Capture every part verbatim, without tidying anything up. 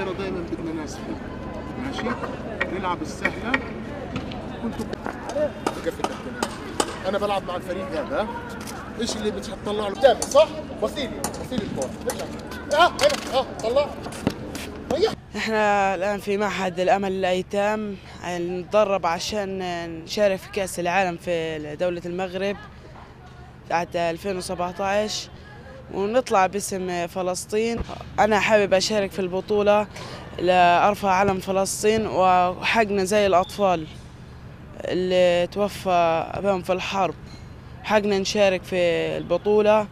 الصغيره دائما بدنا ناس فيه، ماشي؟ نلعب السهله. كنتوا بكفي تحت. انا بلعب مع الفريق هذا، ايش اللي بتطلع له قدامي صح؟ وسيلي وسيلي الكوره، ارجع اه هنا اه طلع. احنا الان في معهد الامل للايتام، نتدرب عشان نشارك في كاس العالم في دوله المغرب بتاعت ألفين وسبعة عشر ونطلع باسم فلسطين. انا حابب اشارك في البطوله لارفع علم فلسطين وحقنا زي الاطفال اللي توفى ابائهم في الحرب، حقنا نشارك في البطوله.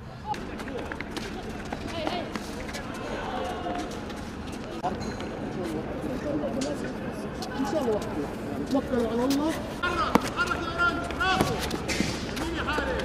توكلوا على الله. حرك يا راجل برافو. يمين يا حارس.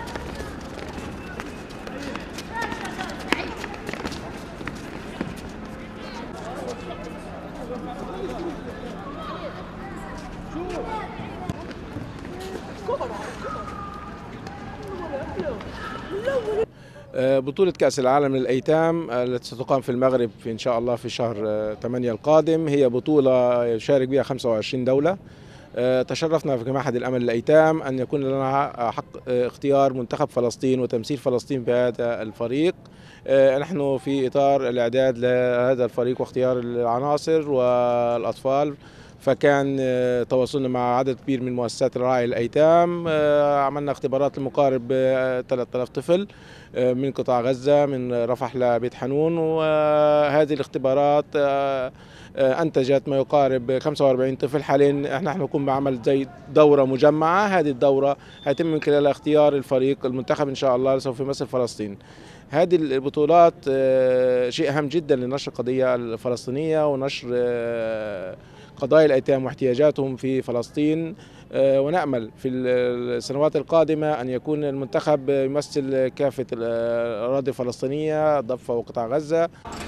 بطولة كأس العالم للأيتام التي ستقام في المغرب في إن شاء الله في شهر ثمانية القادم هي بطولة يشارك بها خمسة وعشرين دولة. تشرفنا في معهد الأمل للأيتام أن يكون لنا حق اختيار منتخب فلسطين وتمثيل فلسطين في هذا الفريق. نحن في إطار الإعداد لهذا الفريق واختيار العناصر والأطفال، فكان تواصلنا مع عدد كبير من مؤسسات رعاية الأيتام. عملنا اختبارات لمقارب ثلاثة آلاف طفل من قطاع غزة من رفح لبيت حنون، وهذه الاختبارات أنتجت ما يقارب خمسة وأربعين طفل. حاليا احنا نقوم بعمل زي دورة مجمعة، هذه الدورة هيتم من خلالها اختيار الفريق المنتخب إن شاء الله سوف يمثل فلسطين. هذه البطولات شيء أهم جدا لنشر القضية الفلسطينية ونشر قضايا الأيتام واحتياجاتهم في فلسطين، ونأمل في السنوات القادمة أن يكون المنتخب يمثل كافة الأراضي الفلسطينية الضفة وقطاع غزة.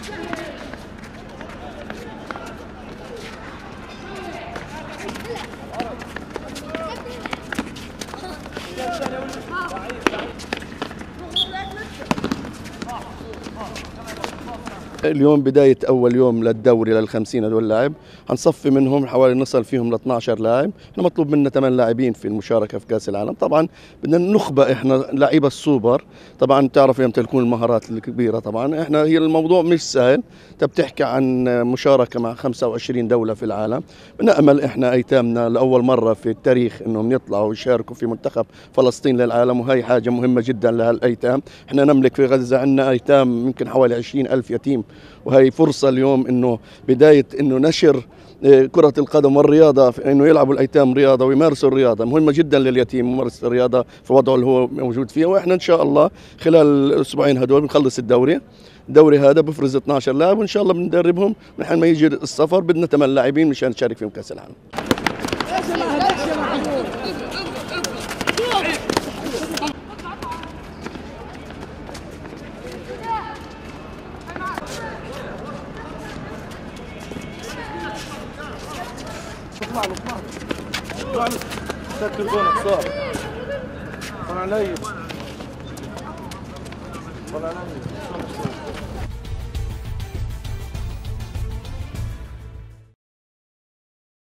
اليوم بداية أول يوم للدوري للخمسين هذول اللاعب، هنصفي منهم حوالي نصل فيهم ل اثني عشر لاعب. احنا مطلوب منا ثمان لاعبين في المشاركة في كأس العالم. طبعا بدنا نخبأ احنا لعيبة السوبر، طبعا تعرف يمتلكون المهارات الكبيرة. طبعا احنا هي الموضوع مش سهل، انت بتحكي عن مشاركة مع خمسة وعشرين دولة في العالم. بنأمل احنا أيتامنا لأول مرة في التاريخ انهم يطلعوا ويشاركوا في منتخب فلسطين للعالم، وهي حاجة مهمة جدا لهالأيتام. احنا نملك في غزة عندنا أيتام يمكن حوالي عشرين ألف يتيم، وهي فرصة اليوم انه بداية انه نشر كرة القدم والرياضة، انه يلعبوا الايتام رياضة ويمارسوا الرياضة. مهمة جدا لليتيم ممارسة الرياضة في وضعه اللي هو موجود فيه. واحنا ان شاء الله خلال الاسبوعين هدول بنخلص الدوري. الدوري هذا بفرز اثني عشر لاعب، وان شاء الله بندربهم لحين ما يجي السفر. بدنا ثمان لاعبين مشان نشارك فيهم كأس العالم. اطلع له اطلع له اطلع له سكر جونك صار. طلع علي طلع علي